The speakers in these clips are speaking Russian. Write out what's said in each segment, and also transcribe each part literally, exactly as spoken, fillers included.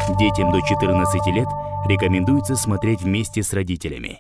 Детям до четырнадцати лет рекомендуется смотреть вместе с родителями.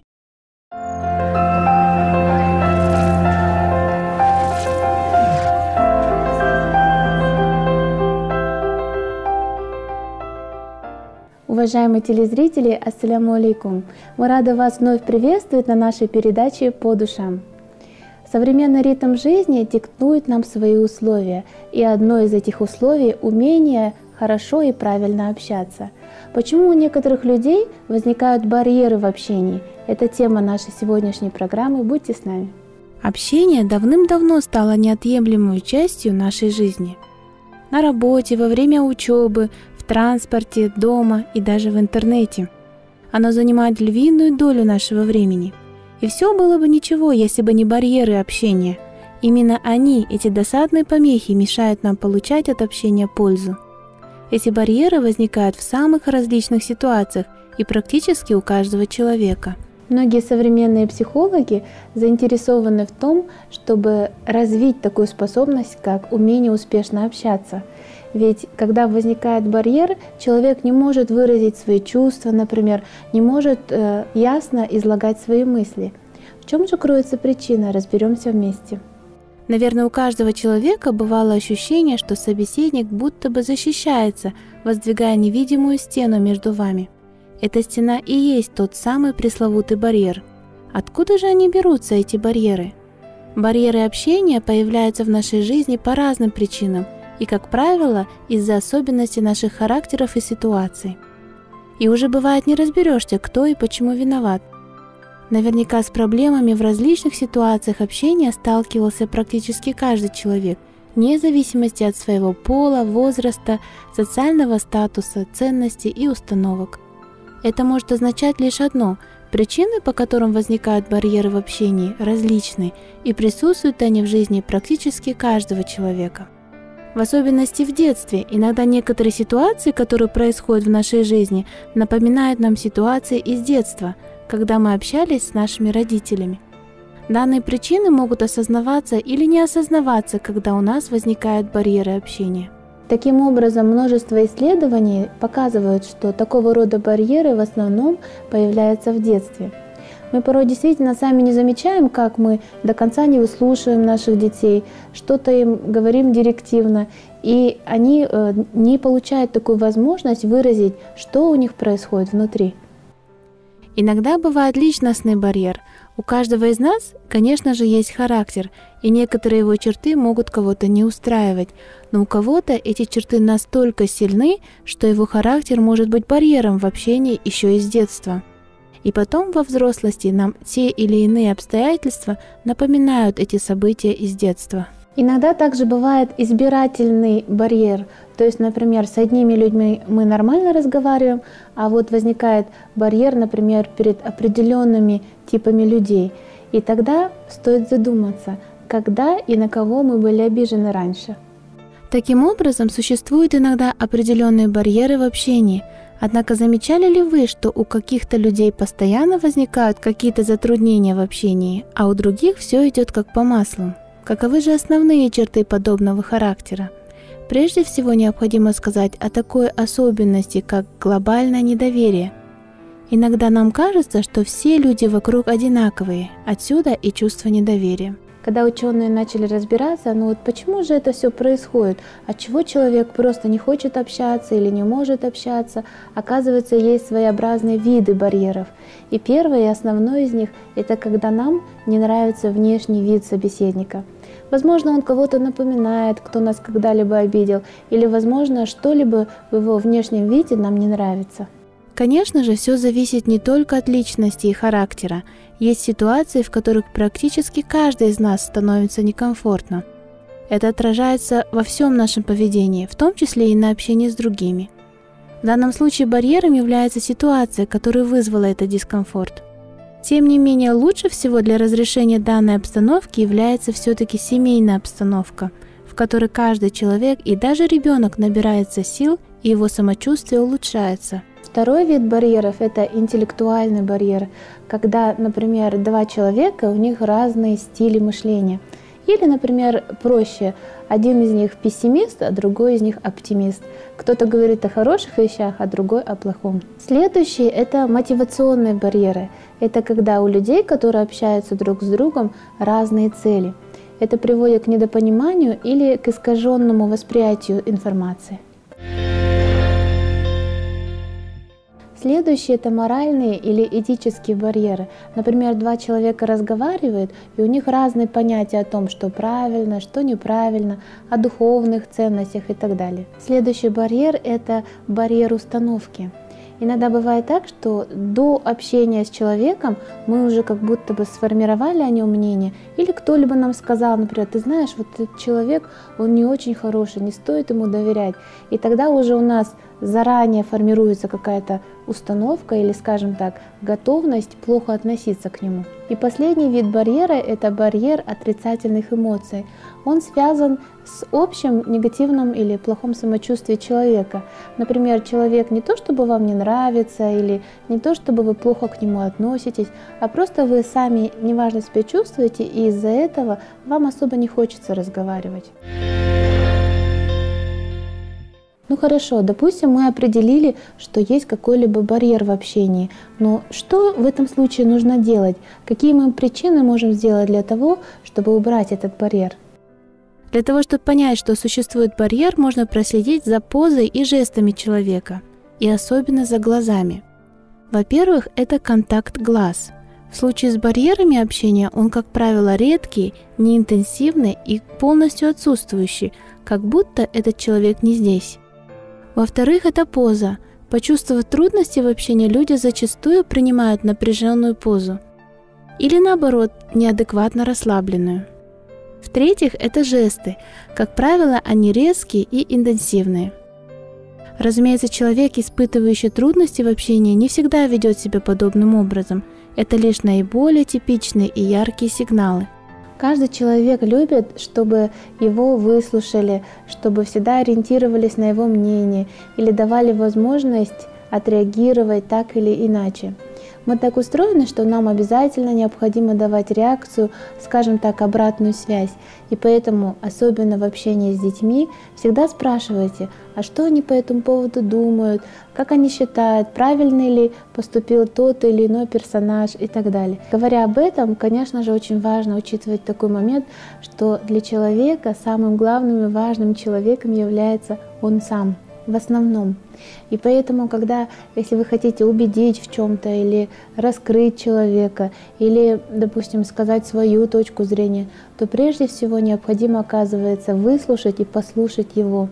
Уважаемые телезрители, ассаляму алейкум! Мы рады вас вновь приветствовать на нашей передаче «По душам». Современный ритм жизни диктует нам свои условия, и одно из этих условий – умение хорошо и правильно общаться. Почему у некоторых людей возникают барьеры в общении? Это тема нашей сегодняшней программы. Будьте с нами. Общение давным-давно стало неотъемлемой частью нашей жизни. На работе, во время учебы, в транспорте, дома и даже в интернете. Оно занимает львиную долю нашего времени. И все было бы ничего, если бы не барьеры общения. Именно они, эти досадные помехи, мешают нам получать от общения пользу. Эти барьеры возникают в самых различных ситуациях и практически у каждого человека. Многие современные психологи заинтересованы в том, чтобы развить такую способность, как умение успешно общаться. Ведь когда возникает барьер, человек не может выразить свои чувства, например, не может э, ясно излагать свои мысли. В чем же кроется причина? Разберемся вместе. Наверное, у каждого человека бывало ощущение, что собеседник будто бы защищается, воздвигая невидимую стену между вами. Эта стена и есть тот самый пресловутый барьер. Откуда же они берутся, эти барьеры? Барьеры общения появляются в нашей жизни по разным причинам и, как правило, из-за особенностей наших характеров и ситуаций. И уже бывает не разберешься, кто и почему виноват. Наверняка с проблемами в различных ситуациях общения сталкивался практически каждый человек, вне зависимости от своего пола, возраста, социального статуса, ценностей и установок. Это может означать лишь одно – причины, по которым возникают барьеры в общении, различны, и присутствуют они в жизни практически каждого человека. В особенности в детстве, иногда некоторые ситуации, которые происходят в нашей жизни, напоминают нам ситуации из детства, когда мы общались с нашими родителями. Данные причины могут осознаваться или не осознаваться, когда у нас возникают барьеры общения. Таким образом, множество исследований показывают, что такого рода барьеры в основном появляются в детстве. Мы порой действительно сами не замечаем, как мы до конца не выслушиваем наших детей, что-то им говорим директивно, и они не получают такую возможность выразить, что у них происходит внутри. Иногда бывает личностный барьер. У каждого из нас, конечно же, есть характер, и некоторые его черты могут кого-то не устраивать, но у кого-то эти черты настолько сильны, что его характер может быть барьером в общении еще из детства. И потом во взрослости нам те или иные обстоятельства напоминают эти события из детства. Иногда также бывает избирательный барьер. То есть, например, с одними людьми мы нормально разговариваем, а вот возникает барьер, например, перед определенными типами людей. И тогда стоит задуматься, когда и на кого мы были обижены раньше. Таким образом, существуют иногда определенные барьеры в общении. Однако замечали ли вы, что у каких-то людей постоянно возникают какие-то затруднения в общении, а у других все идет как по маслу? Каковы же основные черты подобного характера? Прежде всего необходимо сказать о такой особенности, как глобальное недоверие. Иногда нам кажется, что все люди вокруг одинаковые, отсюда и чувство недоверия. Когда ученые начали разбираться, ну вот почему же это все происходит, отчего человек просто не хочет общаться или не может общаться, оказывается, есть своеобразные виды барьеров. И первый и основной из них – это когда нам не нравится внешний вид собеседника. Возможно, он кого-то напоминает, кто нас когда-либо обидел, или, возможно, что-либо в его внешнем виде нам не нравится. Конечно же, все зависит не только от личности и характера. Есть ситуации, в которых практически каждый из нас становится некомфортно. Это отражается во всем нашем поведении, в том числе и на общении с другими. В данном случае барьером является ситуация, которая вызвала этот дискомфорт. Тем не менее, лучше всего для разрешения данной обстановки является все-таки семейная обстановка, в которой каждый человек и даже ребенок набирается сил и его самочувствие улучшается. Второй вид барьеров – это интеллектуальный барьер, когда, например, два человека, у них разные стили мышления. Или, например, проще, один из них пессимист, а другой из них оптимист. Кто-то говорит о хороших вещах, а другой о плохом. Следующий – это мотивационные барьеры. Это когда у людей, которые общаются друг с другом, разные цели. Это приводит к недопониманию или к искаженному восприятию информации. Следующие – это моральные или этические барьеры. Например, два человека разговаривают, и у них разные понятия о том, что правильно, что неправильно, о духовных ценностях и так далее. Следующий барьер – это барьер установки. Иногда бывает так, что до общения с человеком мы уже как будто бы сформировали о нем мнение, или кто-либо нам сказал, например, ты знаешь, вот этот человек, он не очень хороший, не стоит ему доверять. И тогда уже у нас заранее формируется какая-то установка или, скажем так, готовность плохо относиться к нему. И последний вид барьера – это барьер отрицательных эмоций. Он связан с общим негативным или плохим самочувствием человека. Например, человек не то чтобы вам не нравится или не то чтобы вы плохо к нему относитесь, а просто вы сами неважно себя чувствуете, и из-за этого вам особо не хочется разговаривать. Ну хорошо, допустим, мы определили, что есть какой-либо барьер в общении, но что в этом случае нужно делать? Какие мы причины можем сделать для того, чтобы убрать этот барьер? Для того, чтобы понять, что существует барьер, можно проследить за позой и жестами человека, и особенно за глазами. Во-первых, это контакт глаз. В случае с барьерами общения он, как правило, редкий, неинтенсивный и полностью отсутствующий, как будто этот человек не здесь. Во-вторых, это поза. Почувствовав трудности в общении, люди зачастую принимают напряженную позу или, наоборот, неадекватно расслабленную. В-третьих, это жесты. Как правило, они резкие и интенсивные. Разумеется, человек, испытывающий трудности в общении, не всегда ведет себя подобным образом. Это лишь наиболее типичные и яркие сигналы. Каждый человек любит, чтобы его выслушали, чтобы всегда ориентировались на его мнение или давали возможность отреагировать так или иначе. Мы так устроены, что нам обязательно необходимо давать реакцию, скажем так, обратную связь. И поэтому, особенно в общении с детьми, всегда спрашивайте, а что они по этому поводу думают, как они считают, правильно ли поступил тот или иной персонаж и так далее. Говоря об этом, конечно же, очень важно учитывать такой момент, что для человека самым главным и важным человеком является он сам. В основном. И поэтому, когда, если вы хотите убедить в чем-то или раскрыть человека, или, допустим, сказать свою точку зрения, то прежде всего необходимо, оказывается, выслушать и послушать его.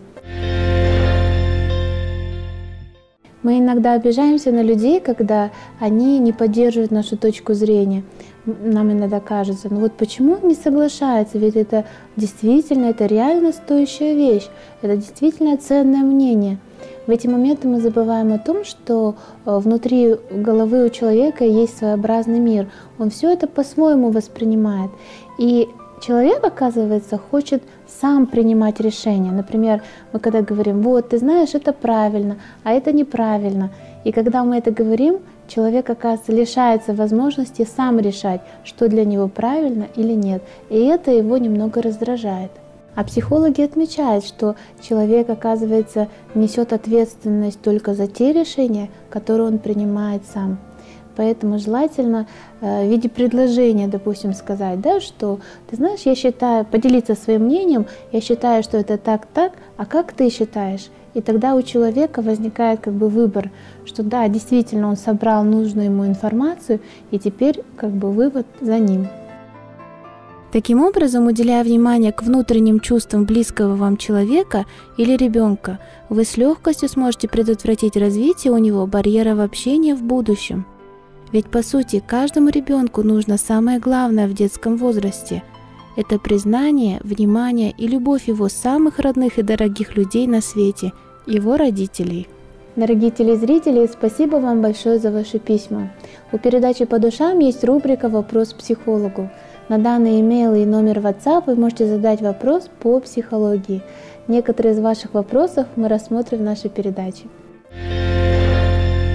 Мы иногда обижаемся на людей, когда они не поддерживают нашу точку зрения. Нам иногда кажется, ну вот почему он не соглашается, ведь это действительно, это реально стоящая вещь, это действительно ценное мнение. В эти моменты мы забываем о том, что внутри головы у человека есть своеобразный мир, он все это по-своему воспринимает. И человек, оказывается, хочет сам принимать решения. Например, мы когда говорим, вот, ты знаешь, это правильно, а это неправильно. И когда мы это говорим, человек, оказывается, лишается возможности сам решать, что для него правильно или нет. И это его немного раздражает. А психологи отмечают, что человек, оказывается, несет ответственность только за те решения, которые он принимает сам. Поэтому желательно э, в виде предложения, допустим, сказать, да, что, ты знаешь, я считаю, поделиться своим мнением, я считаю, что это так-так, а как ты считаешь? И тогда у человека возникает как бы выбор, что да, действительно он собрал нужную ему информацию, и теперь как бы вывод за ним. Таким образом, уделяя внимание к внутренним чувствам близкого вам человека или ребенка, вы с легкостью сможете предотвратить развитие у него барьеров общения в будущем. Ведь, по сути, каждому ребенку нужно самое главное в детском возрасте – это признание, внимание и любовь его самых родных и дорогих людей на свете – его родителей. Дорогие телезрители, спасибо вам большое за ваши письма. У передачи «По душам» есть рубрика «Вопрос психологу». На данный имейл и номер WhatsApp вы можете задать вопрос по психологии. Некоторые из ваших вопросов мы рассмотрим в нашей передаче.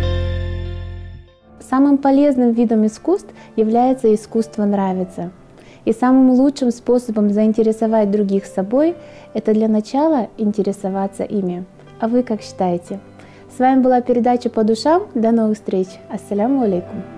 Самым полезным видом искусств является искусство нравиться. И самым лучшим способом заинтересовать других собой – это для начала интересоваться ими. А вы как считаете? С вами была передача «По душам». До новых встреч. Ассаляму алейкум.